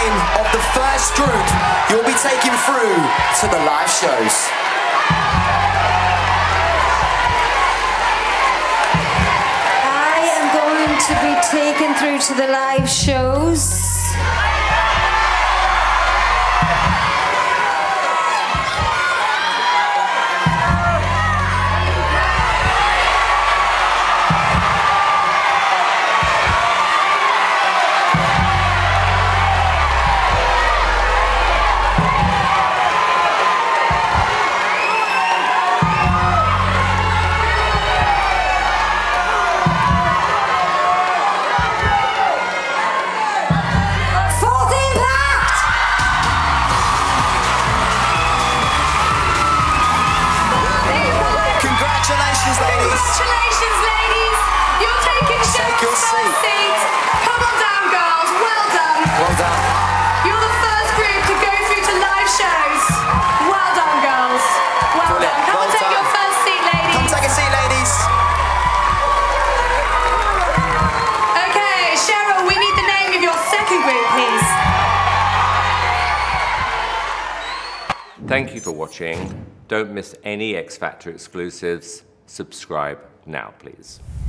name of the first group you'll be taken through to the live shows. I am going to be taken through to the live shows. Congratulations, ladies. You're taking Cheryl's first seat. Come on down, girls. Well done. Well done. You're the first group to go through to live shows. Well done, girls. Well done. Come on, take your first seat, ladies. Come take a seat, ladies. Okay, Cheryl, we need the name of your second group, please. Thank you for watching. Don't miss any X Factor exclusives. Subscribe now, please.